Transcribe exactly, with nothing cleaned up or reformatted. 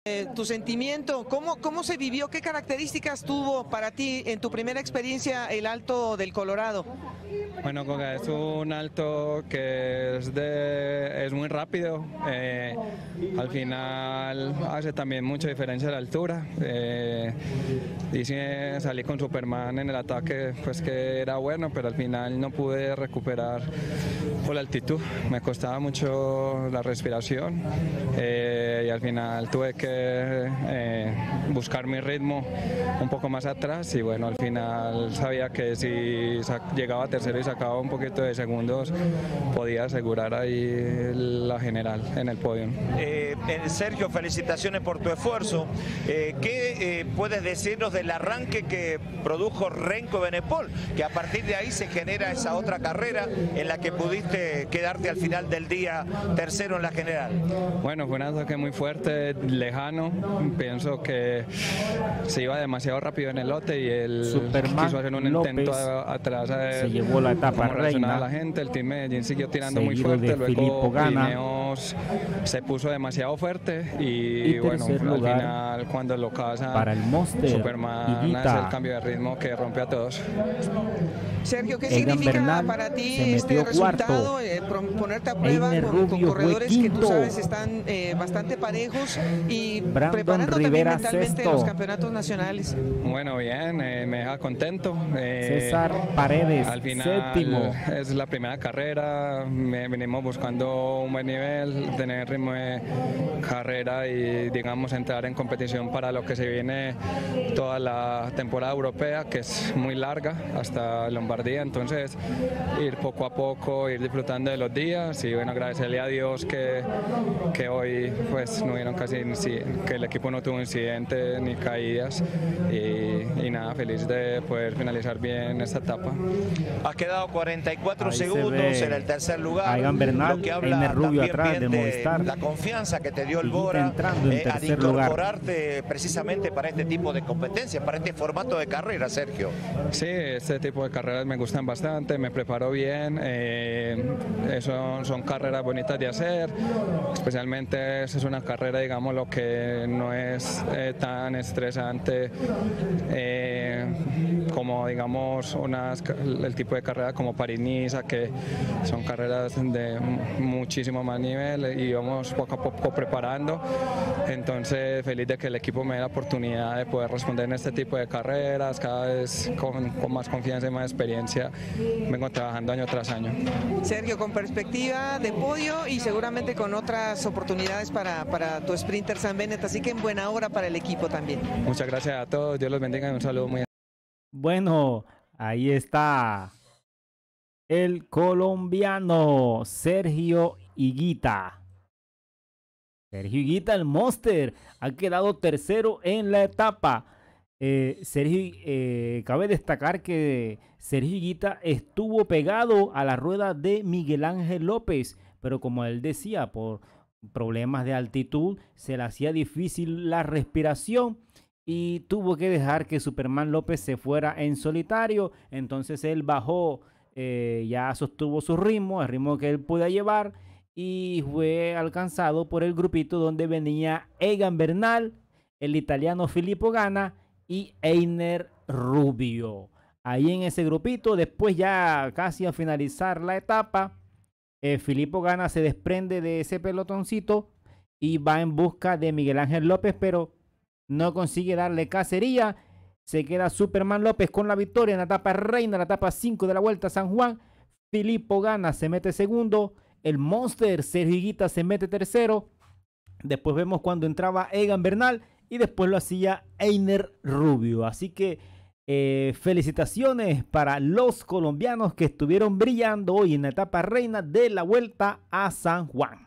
Eh, tu sentimiento, ¿cómo, ¿cómo se vivió? ¿Qué características tuvo para ti en tu primera experiencia el Alto del Colorado? Bueno, Goga, es un alto que es, de, es muy rápido, eh, al final hace también mucha diferencia la altura. Eh, dice, salí con Superman en el ataque, pues que era bueno, pero al final no pude recuperar por la altitud, me costaba mucho la respiración eh, y al final tuve que eh, buscar mi ritmo un poco más atrás y bueno, al final sabía que si llegaba a tercero y sacaba un poquito de segundos podía asegurar ahí la general en el podio. Eh, Sergio, felicitaciones por tu esfuerzo. Eh, ¿Qué eh, puedes decirnos del arranque que produjo Renko Benepol? Que a partir de ahí se genera esa otra carrera en la que pudiste quedarte al final del día tercero en la general. Bueno, fue un ataque muy fuerte, lejano. Pienso que se iba demasiado rápido en el lote y él Superman quiso hacer un López intento atrás a se llevó la etapa reina. La gente, el Team Medellín siguió tirando muy seguido fuerte, de luego Filippo Ganna. Ineos se puso demasiado fuerte y, Y bueno, tercer al lugar final cuando lo casan para el Monster, Superman Higuita. hace el cambio de ritmo que rompe a todos. Sergio, ¿qué Egan significa Bernal para ti se este metió resultado? cuarto. Eh, ponerte a prueba Einer con, con Rubio fue corredores que tú quinto. sabes están eh, bastante parejos y Brandon preparando Rivera también mentalmente sexto. los campeonatos nacionales. Bueno, bien, eh, me deja contento. Eh, César Paredes, al final séptimo. es la primera carrera, me, venimos buscando un buen nivel, tener ritmo de carrera y digamos entrar en competición para lo que se viene toda la temporada europea, que es muy larga hasta Lombardía, entonces ir poco a poco, ir disfrutando de los días y bueno, agradecerle a Dios que, que hoy pues no hubieron casi que el equipo no tuvo incidentes ni caídas y, y nada, feliz de poder finalizar bien esta etapa. Has quedado cuarenta y cuatro Ahí se segundos ve en el tercer lugar. Egan Bernal, lo que habla Einer Rubio también atrás bien de Movistar. la confianza que te dio el Higuita Bora entrando en eh, al tercer lugar. incorporarte precisamente para este tipo de competencias, para este formato de carrera, Sergio. Sí, este tipo de carreras me gustan bastante, me preparo bien, eh, son, son carreras bonitas de hacer, especialmente esa es una carrera, digamos, lo que no es eh, tan estresante eh, como, digamos, unas, el tipo de carrera como París-Niza, que son carreras de muchísimo más nivel y vamos poco a poco preparando, entonces feliz de que el equipo me dé la oportunidad de poder responder en este tipo de carreras, cada vez con, con más confianza y más experiencia, vengo trabajando año tras año. Sergio, con perspectiva de podio y seguramente con otras oportunidades para, para tu Sprinter San Bennett, así que en buena hora para el equipo también. Muchas gracias a todos, Dios los bendiga y un saludo muy. Bueno, ahí está el colombiano Sergio Higuita. Sergio Higuita, el Monster, ha quedado tercero en la etapa. Eh, Sergio, eh, cabe destacar que Sergio Higuita estuvo pegado a la rueda de Miguel Ángel López, pero como él decía, por problemas de altitud se le hacía difícil la respiración y tuvo que dejar que Superman López se fuera en solitario. Entonces él bajó, eh, ya sostuvo su ritmo, el ritmo que él podía llevar, y fue alcanzado por el grupito donde venía Egan Bernal, el italiano Filippo Ganna y Einer Rubio. Ahí en ese grupito, después ya casi a finalizar la etapa, eh, Filippo Ganna se desprende de ese pelotoncito y va en busca de Miguel Ángel López, pero no consigue darle cacería. Se queda Superman López con la victoria en la etapa reina, la etapa cinco de la Vuelta a San Juan. Filippo Ganna se mete segundo. El Monster Sergio Higuita se mete tercero. Después vemos cuando entraba Egan Bernal y después lo hacía Einer Rubio. Así que eh, felicitaciones para los colombianos que estuvieron brillando hoy en la etapa reina de la Vuelta a San Juan.